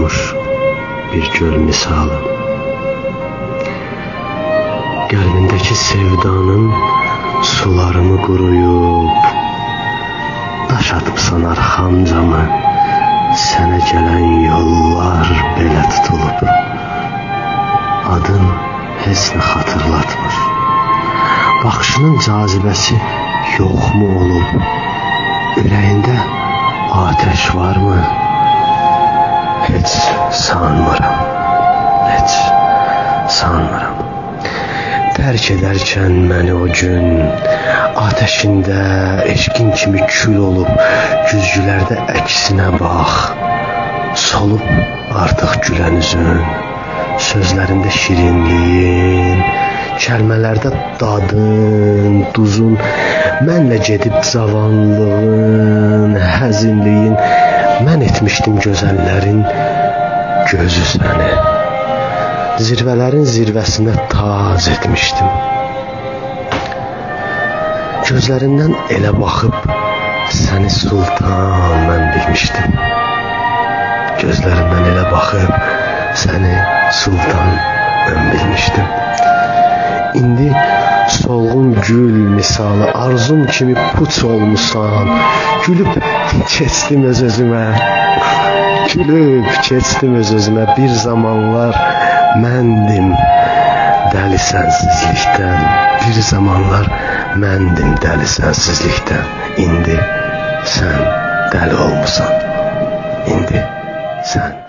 solmuş bir göl misalı. Qəlbindəki sevdanın sularını quruyub, daş atıbsan arxamcamı, sənə gələn yollar belə tutulub. Adın heç nə xatırlatmır. Baxışının cazibəsi yoxmu olub? Ürəyində ateş varmı? Heç sanmıram, heç sanmıram. Tərk edərkən məni o gün, ateşində eşqin kimi kül olub, güzgülərdə əksinə bax. Solub artıq gülən üzün, sözlərində şirinliyin, kəlmələrdə dadın, duzun, mənlə gedib cavanlığın, həzinliyin, mən etmişdim gözəllərin gözü səni. Zirvələrin zirvəsinə taz etmişdim. Gözlərindən elə baxıb səni sultan mən bilmişdim. Gözlərindən elə baxıb səni sultan mən bilmişdim. İndi solğun gül misalı arzum kimi puç olmusan, gülüb keçdim öz-özümə. Gülüb keçdim öz-özümə, bir zamanlar məndim dəli sənsizlikdən. Bir zamanlar məndim dəli sənsizlikdən. İndi sən dəli olmusan. İndi sən